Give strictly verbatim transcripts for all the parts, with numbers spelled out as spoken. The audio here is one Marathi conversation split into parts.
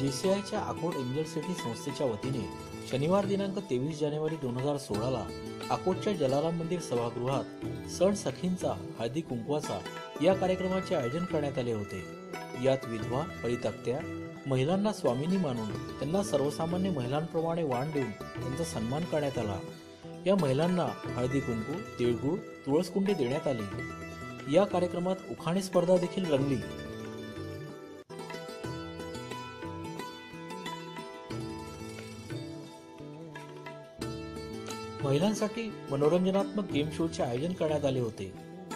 जेसीआयच्या अकोट एंजल सिटी संस्थेच्या वतीने शनिवार दिनांक तेवीस जानेवारी दोन हजार सोळाला अकोटच्या जलाराम मंदिर सभागृहात सण सखींचा हळदी कुंकवाचा या कार्यक्रमाचे आयोजन करण्यात आले होते। यात विधवा, परित्यक्त्या महिलांना स्वामिनी मानून त्यांना सर्वसामान्य महिलांप्रमाणे वाण देऊन त्यांचा सन्मान करण्यात आला। या महिलांना हळदी कुंकू, तिळगुळ, तुळसकुंडी देण्यात आली। या कार्यक्रमात उखाणे स्पर्धा देखील रंगली। महिलांसाठी मनोरंजनात्मक गेम शोचे आयोजन करण्यात आले होते।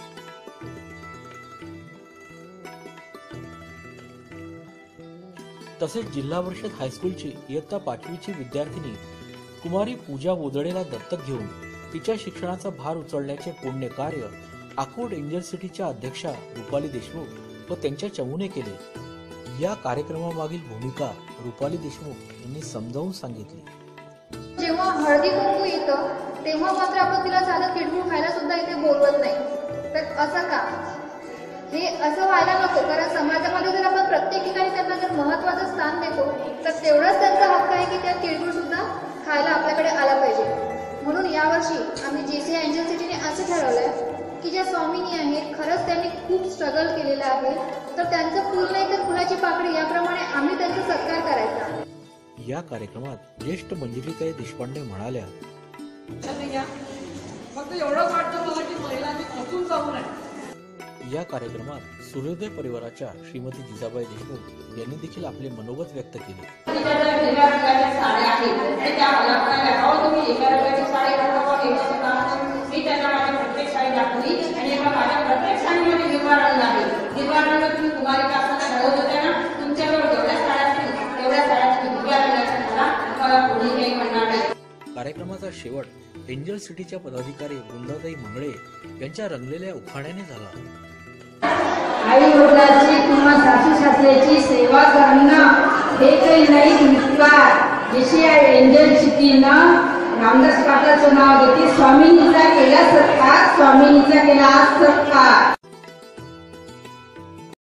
तसेच जिल्हा परिषद हायस्कूलची इयत्ता पाचवीची विद्यार्थिनी कुमारी पूजा बोदडेला दत्तक घेऊन तिच्या शिक्षणाचा भार उचलण्याचे पुण्य कार्य अकोट एंजल सिटीच्या अध्यक्षा रुपाली देशमुख व त्यांच्या चमूने केले। या कार्यक्रमामागील भूमिका रुपाली देशमुख यांनी समजावून सांगितली। जेव्हा हळदी कुंकू येतं तेव्हा मात्र आपण तिला साधं तिळगुळ खायला सुद्धा इथे बोलवत नाही, तर असं का? हे असं व्हायला नको, कारण समाजामध्ये जर आपण प्रत्येक ठिकाणी त्यांना जर महत्त्वाचं स्थान देतो तर तेवढाच त्यांचा हक्क आहे की त्या तिळगुळ सुद्धा खायला आपल्याकडे आला पाहिजे। म्हणून यावर्षी आम्ही जेसीआय एंजल सिटीने असं ठरवलंय की ज्या स्वामिनी आहेत खरंच त्यांनी खूप स्ट्रगल केलेलं आहे, तर त्यांचं फुल नाही तर फुलाची पाकळी याप्रमाणे आम्ही त्यांचा सत्कार करायचा। या कार्यक्रमात ज्येष्ठ मंजिरीताई देशपांडे म्हणाल्या, फक्त एवढंच वाटतं मला की महिलांनी खचून जाऊ नये। या कार्यक्रमात सूर्योदय परिवाराच्या श्रीमती जिजाबाई देशमुख यांनी देखील आपले मनोगत व्यक्त केले। कार्यक्रमाचा शेवट एंजल सिटीच्या पदाधिकारी वृंदाताई मंगळे यांच्या रंगलेल्या उखाण्याने झाला। आई वडिलांची किंवा सासू सासऱ्याची सेवा करणं हे काही नाही निस्वार्थ। जेसीआय एंजल सिटीनं रामदास पाटलाचं नाव घेते, स्वामिनीचा केला सत्कार, स्वामिनीचा केला सत्कार।